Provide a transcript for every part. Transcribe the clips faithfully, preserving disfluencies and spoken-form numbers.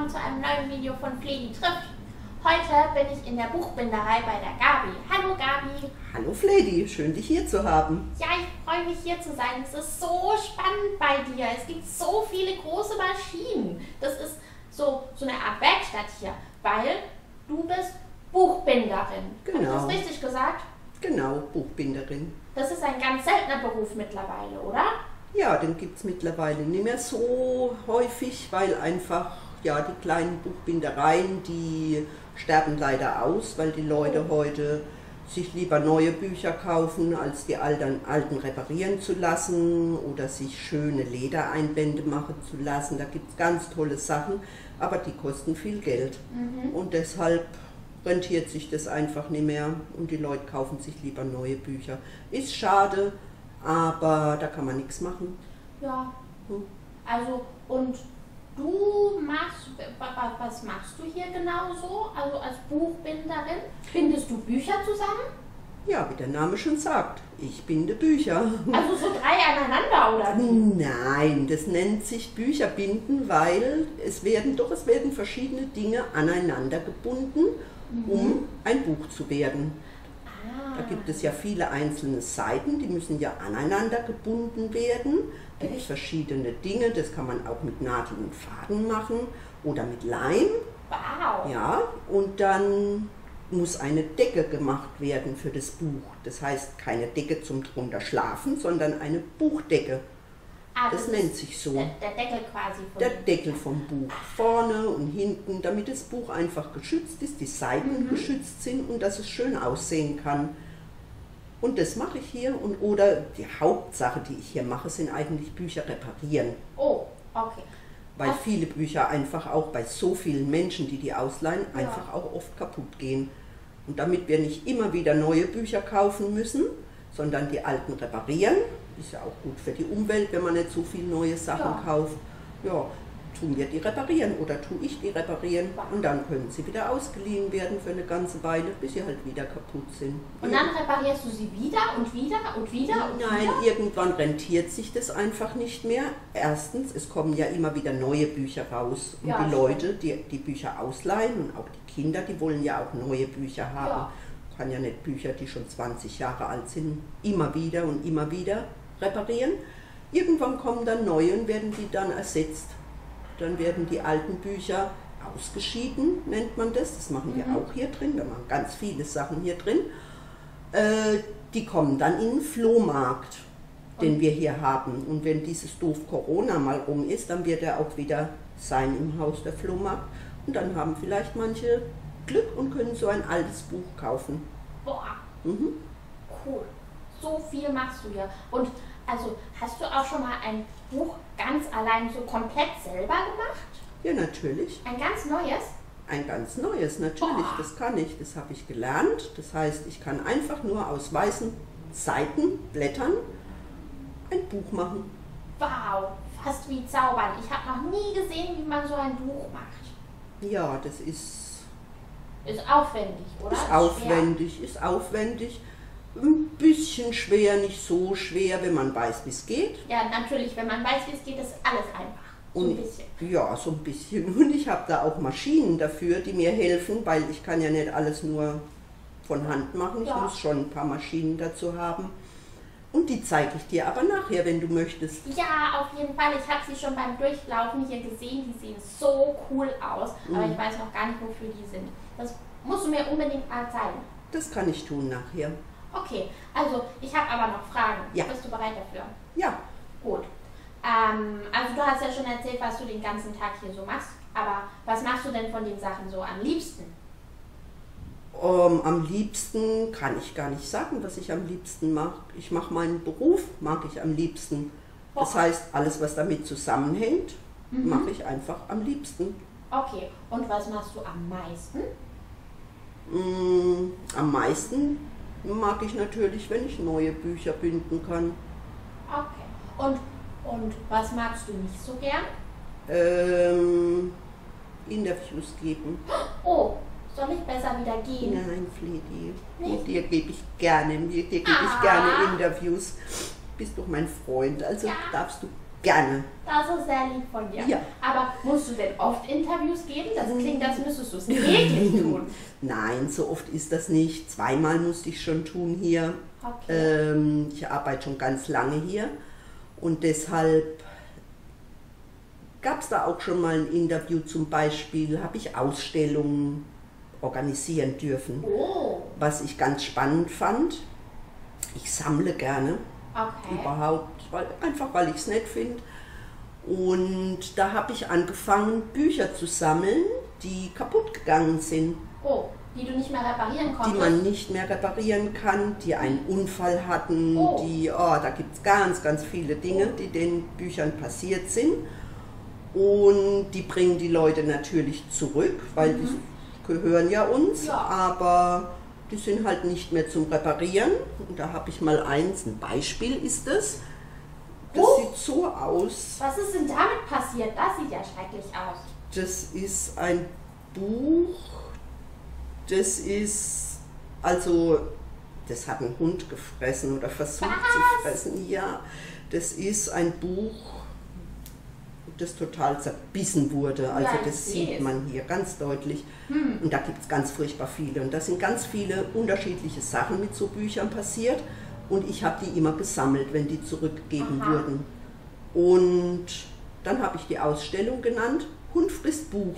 willkommen zu einem neuen Video von Fledi trifft. Heute bin ich in der Buchbinderei bei der Gabi. Hallo Gabi. Hallo Fledi, schön dich hier zu haben. Ja, ich freue mich hier zu sein. Es ist so spannend bei dir. Es gibt so viele große Maschinen. Das ist so, so eine Art Werkstatt hier, weil du bist Buchbinderin. Genau. Habe ich das richtig gesagt? Genau, Buchbinderin. Das ist ein ganz seltener Beruf mittlerweile, oder? Ja, den gibt es mittlerweile nicht mehr so häufig, weil einfach, ja, die kleinen Buchbindereien, die sterben leider aus, weil die Leute heute sich lieber neue Bücher kaufen, als die alten, alten reparieren zu lassen oder sich schöne Ledereinbände machen zu lassen. Da gibt es ganz tolle Sachen, aber die kosten viel Geld. Mhm. Und deshalb rentiert sich das einfach nicht mehr und die Leute kaufen sich lieber neue Bücher. Ist schade, aber da kann man nichts machen. Ja, hm. Also und du machst, was machst du hier genau so, also als Buchbinderin? Bindest du Bücher zusammen? Ja, wie der Name schon sagt, ich binde Bücher. Also so drei aneinander, oder wie? Nein, das nennt sich Bücherbinden, weil es werden, doch es werden verschiedene Dinge aneinander gebunden, mhm. um ein Buch zu werden. Da gibt es ja viele einzelne Seiten, die müssen ja aneinander gebunden werden. Da gibt es verschiedene Dinge, das kann man auch mit Nadel und Faden machen oder mit Leim. Wow! Ja, und dann muss eine Decke gemacht werden für das Buch. Das heißt keine Decke zum drunter schlafen, sondern eine Buchdecke. Ah, das, das nennt sich so. Der, der Deckel quasi vom Der Deckel vom Buch. Vorne und hinten, damit das Buch einfach geschützt ist, die Seiten mhm. geschützt sind und dass es schön aussehen kann. Und das mache ich hier. Und, oder die Hauptsache, die ich hier mache, sind eigentlich Bücher reparieren. Oh, okay. Weil Was? viele Bücher einfach auch bei so vielen Menschen, die die ausleihen, ja. einfach auch oft kaputt gehen. Und damit wir nicht immer wieder neue Bücher kaufen müssen, sondern die alten reparieren, ist ja auch gut für die Umwelt, wenn man nicht so viel neue Sachen ja. kauft, ja, tun wir die reparieren oder tue ich die reparieren und dann können sie wieder ausgeliehen werden für eine ganze Weile, bis sie halt wieder kaputt sind. Und dann reparierst du sie wieder und wieder und wieder und Nein, wieder? Irgendwann rentiert sich das einfach nicht mehr. Erstens, es kommen ja immer wieder neue Bücher raus und ja, die Leute, die die Bücher ausleihen und auch die Kinder, die wollen ja auch neue Bücher haben. Ja. Kann ja nicht Bücher, die schon zwanzig Jahre alt sind, immer wieder und immer wieder reparieren. Irgendwann kommen dann neue und werden die dann ersetzt. Dann werden die alten Bücher ausgeschieden, nennt man das. Das machen wir mhm. auch hier drin. Wir machen ganz viele Sachen hier drin. Äh, die kommen dann in den Flohmarkt, den und? wir hier haben. Und wenn dieses doof Corona mal rum ist, dann wird er auch wieder sein im Haus, der Flohmarkt. Und dann haben vielleicht manche Glück und können so ein altes Buch kaufen. Boah, mhm. cool. So viel machst du hier. Und also, hast du auch schon mal ein Buch ganz allein so komplett selber gemacht? Ja, natürlich. Ein ganz neues? Ein ganz neues, natürlich. Boah. Das kann ich, das habe ich gelernt. Das heißt, ich kann einfach nur aus weißen Seiten, Blättern, ein Buch machen. Wow, fast wie zaubern. Ich habe noch nie gesehen, wie man so ein Buch macht. Ja, das ist... Ist aufwendig, oder? Ist aufwendig, ist aufwendig. Ein bisschen schwer, nicht so schwer, wenn man weiß, wie es geht. Ja, natürlich, wenn man weiß, wie es geht, ist alles einfach. So und, ein bisschen. Ja, so ein bisschen. Und ich habe da auch Maschinen dafür, die mir helfen, weil ich kann ja nicht alles nur von Hand machen. Ich ja. muss schon ein paar Maschinen dazu haben. Und die zeige ich dir aber nachher, wenn du möchtest. Ja, auf jeden Fall. Ich habe sie schon beim Durchlaufen hier gesehen. Die sehen so cool aus. Aber mhm. ich weiß noch gar nicht, wofür die sind. Das musst du mir unbedingt mal zeigen. Das kann ich tun nachher. Okay, also ich habe aber noch Fragen. Ja. Bist du bereit dafür? Ja. Gut. Ähm, also du hast ja schon erzählt, was du den ganzen Tag hier so machst. Aber was machst du denn von den Sachen so am liebsten? Um, am liebsten kann ich gar nicht sagen, was ich am liebsten mache. Ich mache meinen Beruf, mag ich am liebsten. Boah. Das heißt, alles, was damit zusammenhängt, mhm. mache ich einfach am liebsten. Okay, und was machst du am meisten? Mm, am meisten mag ich natürlich, wenn ich neue Bücher binden kann. Okay. Und, und was magst du nicht so gern? Ähm, Interviews geben. Oh, soll ich besser wieder gehen? Nein, Fledi. Mit dir gebe ich gerne, mit dir gebe ah. ich gerne Interviews. Bist doch mein Freund, also ja. darfst du Gerne. Das ist sehr lieb von dir. Ja. Aber musst du denn oft Interviews geben? Das klingt, als müsstest du es täglich tun. Nein, so oft ist das nicht. Zweimal musste ich schon tun hier. Okay. Ähm, ich arbeite schon ganz lange hier und deshalb gab es da auch schon mal ein Interview. Zum Beispiel habe ich Ausstellungen organisieren dürfen, Oh. was ich ganz spannend fand. Ich sammle gerne, Okay. überhaupt, weil, einfach weil ich es nett finde. Und da habe ich angefangen, Bücher zu sammeln, die kaputt gegangen sind, Oh, die du nicht mehr reparieren die konntest? man nicht mehr reparieren kann, die einen Unfall hatten, Oh. die, oh, da gibt es ganz, ganz viele Dinge, die den Büchern passiert sind. Und die bringen die Leute natürlich zurück, weil Mhm. die gehören ja uns, Ja. aber die sind halt nicht mehr zum Reparieren. Und da habe ich mal eins, ein Beispiel ist das. Das Oh. sieht so aus. Was ist denn damit passiert? Das sieht ja schrecklich aus. Das ist ein Buch, das ist, also, das hat ein Hund gefressen oder versucht Was? zu fressen. Ja, das ist ein Buch, das total zerbissen wurde. Also Ja, ich das sehe sieht es. man hier ganz deutlich. Hm. Und da gibt es ganz furchtbar viele. Und da sind ganz viele unterschiedliche Sachen mit so Büchern passiert. Und ich habe die immer gesammelt, wenn die zurückgegeben Aha. wurden. Und dann habe ich die Ausstellung genannt, Hund frisst Buch.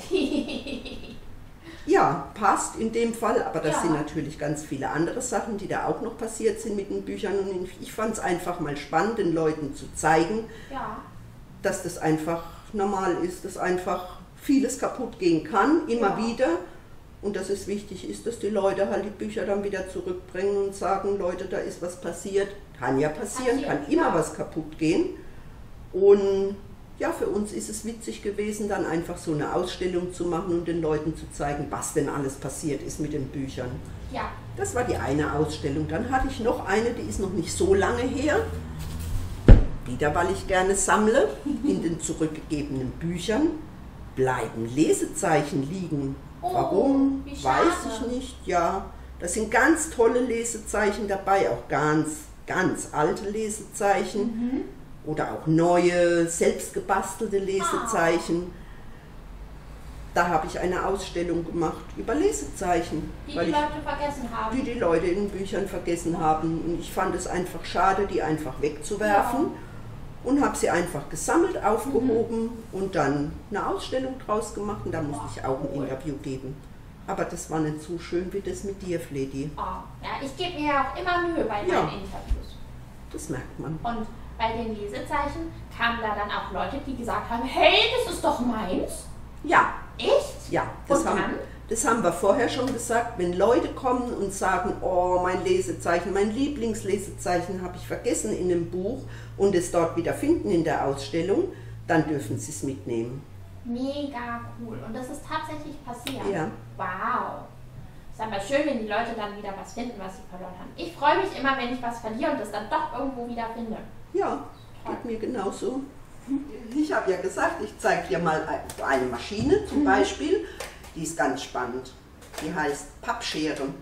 Ja, passt in dem Fall, aber das Ja. sind natürlich ganz viele andere Sachen, die da auch noch passiert sind mit den Büchern. Und ich fand es einfach mal spannend, den Leuten zu zeigen, Ja. dass das einfach normal ist, dass einfach vieles kaputt gehen kann, immer Ja. wieder. Und dass es wichtig ist, dass die Leute halt die Bücher dann wieder zurückbringen und sagen, Leute, da ist was passiert. Kann ja passieren, Passiert, kann immer ja. was kaputt gehen. Und ja, für uns ist es witzig gewesen, dann einfach so eine Ausstellung zu machen und den Leuten zu zeigen, was denn alles passiert ist mit den Büchern. Ja. Das war die eine Ausstellung. Dann hatte ich noch eine, die ist noch nicht so lange her. Wieder, weil ich gerne sammle. In den zurückgegebenen Büchern bleiben Lesezeichen liegen. Oh, Warum? wie schade. Weiß ich nicht. Ja, da sind ganz tolle Lesezeichen dabei, auch ganz, ganz alte Lesezeichen. Mhm. Oder auch neue, selbstgebastelte Lesezeichen. Da habe ich eine Ausstellung gemacht über Lesezeichen. Die weil die ich Leute vergessen haben. die die Leute in den Büchern vergessen haben. Und ich fand es einfach schade, die einfach wegzuwerfen. Und habe sie einfach gesammelt, aufgehoben und dann eine Ausstellung draus gemacht. Und da musste ich auch ein Cool. Interview geben. Aber das war nicht so schön wie das mit dir, Fledi. Oh. Ja, ich gebe mir ja auch immer Mühe bei Ja. meinen Interviews. Das merkt man. Und bei den Lesezeichen kamen da dann auch Leute, die gesagt haben, hey, das ist doch meins. Ja, Echt? ja. Das Und haben, dann? das haben wir vorher schon gesagt. Wenn Leute kommen und sagen, oh, mein Lesezeichen, mein Lieblingslesezeichen habe ich vergessen in einem Buch und es dort wieder finden in der Ausstellung, dann dürfen sie es mitnehmen. Mega cool. Und das ist tatsächlich passiert. Ja. Wow. Ist aber schön, wenn die Leute dann wieder was finden, was sie verloren haben. Ich freue mich immer, wenn ich was verliere und das dann doch irgendwo wieder finde. Ja, geht mir genauso. Ich habe ja gesagt, ich zeige dir mal ein- eine Maschine zum Beispiel, die ist ganz spannend. Die heißt Pappschere. Und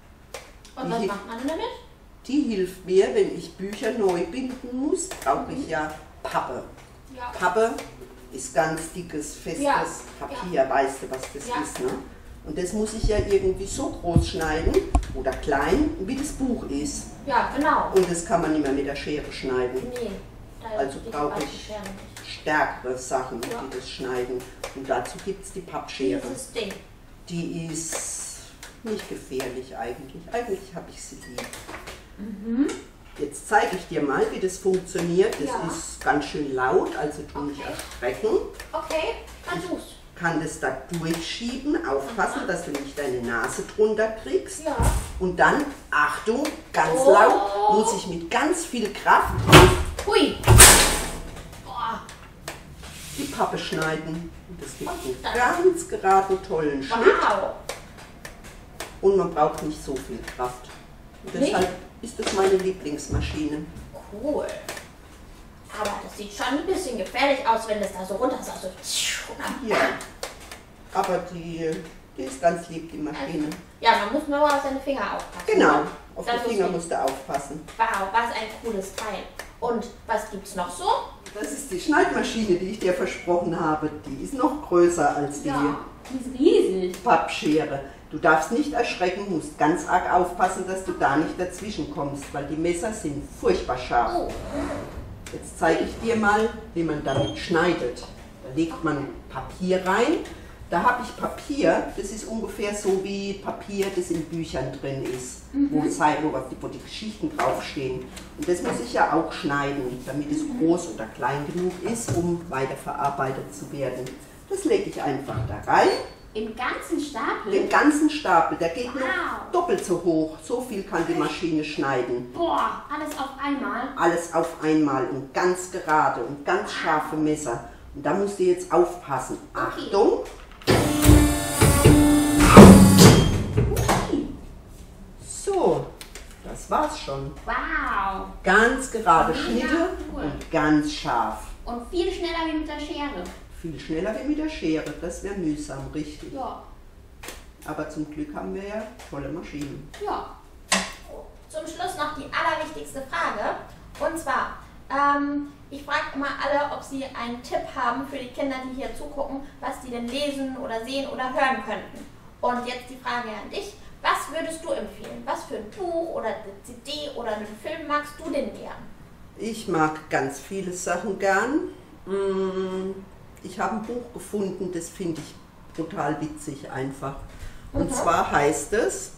Die was hilft- macht man damit? Die hilft mir, wenn ich Bücher neu binden muss, brauche ich ja Pappe. Ja. Pappe ist ganz dickes, festes Ja, Papier, weißt du, was das Ja. ist, ne? Und das muss ich ja irgendwie so groß schneiden oder klein, wie das Buch ist. Ja, genau. Und das kann man nicht mehr mit der Schere schneiden. Nee. Da Also geht brauche die ich Schere nicht. stärkere Sachen, Ja. die das schneiden. Und dazu gibt es die Pappschere. Dieses Ding. Die ist nicht gefährlich eigentlich. Eigentlich habe ich sie lieb. Mhm. Jetzt zeige ich dir mal, wie das funktioniert. Das Ja. ist ganz schön laut, also tu nicht Okay. erschrecken. Okay, versuch's. Kann das da durchschieben, aufpassen, dass du nicht deine Nase drunter kriegst. Ja. Und dann, Achtung, ganz Oh. laut, muss ich mit ganz viel Kraft Hui. Boah. die Pappe schneiden. Und das gibt Und einen dann- ganz geraden, tollen Schnitt. Wow. Und man braucht nicht so viel Kraft. Und Nee. deshalb ist das meine Lieblingsmaschine. Cool. Aber das sieht schon ein bisschen gefährlich aus, wenn das da so runter ist. Also, Ja, aber die, die ist ganz lieb, die Maschine. ja, man muss nur auf seine Finger aufpassen. Genau, auf Das die ist Finger lieb. musst du aufpassen. Wow, was ein cooles Teil. Und was gibt's noch so? Das ist die Schneidmaschine, die ich dir versprochen habe. Die ist noch größer als die Ja, die ist riesig. Pappschere. Du darfst nicht erschrecken, musst ganz arg aufpassen, dass du da nicht dazwischen kommst, weil die Messer sind furchtbar scharf. Oh. Jetzt zeige ich dir mal, wie man damit schneidet. Da legt man Papier rein. Da habe ich Papier, das ist ungefähr so wie Papier, das in Büchern drin ist, mhm. wo, wo, wo die Geschichten draufstehen. Und das muss ich ja auch schneiden, damit es groß oder klein genug ist, um weiterverarbeitet zu werden. Das lege ich einfach da rein. Im ganzen Stapel? Den ganzen Stapel, der geht wow. noch doppelt so hoch. So viel kann die Maschine schneiden. Boah, alles auf einmal? Alles auf einmal und ganz gerade und ganz scharfe Messer. Und da musst du jetzt aufpassen. Okay. Achtung! So, das war's schon. Wow! Ganz gerade Mega Schnitte cool. und ganz scharf. Und viel schneller wie mit der Schere. Viel schneller wie mit der Schere, das wäre mühsam, richtig. Ja. Aber zum Glück haben wir ja tolle Maschinen. Ja. Zum Schluss noch die allerwichtigste Frage. Und zwar, ähm, ich frage immer alle, ob sie einen Tipp haben für die Kinder, die hier zugucken, was die denn lesen oder sehen oder hören könnten. Und jetzt die Frage an dich. Was würdest du empfehlen? Was für ein Buch oder eine C D oder einen Film magst du denn gern? Ich mag ganz viele Sachen gern. Ich habe ein Buch gefunden, das finde ich total witzig einfach. Und mhm. zwar heißt es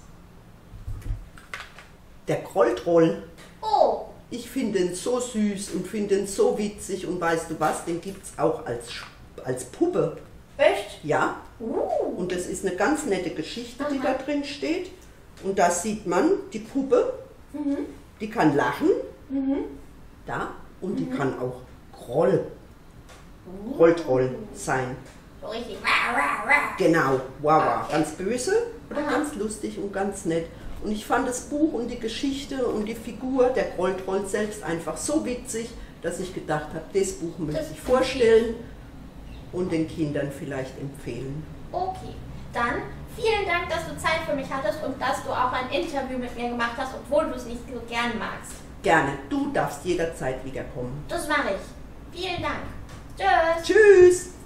Der Krolltroll. Oh! Ich finde ihn so süß und finde ihn so witzig und weißt du was, den gibt es auch als, als Puppe. Echt? Ja. Uh. Und das ist eine ganz nette Geschichte, die Aha. da drin steht. Und da sieht man die Puppe, mhm. die kann lachen, mhm. da, und mhm. die kann auch Groll, uh. Krolltroll sein. So richtig. Wah, wah, wah. Genau, wow, wow. Okay. Ganz böse oder Aha. ganz lustig und ganz nett. Und ich fand das Buch und die Geschichte und die Figur, der Krolltroll selbst, einfach so witzig, dass ich gedacht habe, das Buch möchte ich vorstellen und den Kindern vielleicht empfehlen. Okay, dann vielen Dank, dass du Zeit für mich hattest und dass du auch ein Interview mit mir gemacht hast, obwohl du es nicht so gern magst. Gerne, du darfst jederzeit wiederkommen. Das mache ich. Vielen Dank. Tschüss. Tschüss.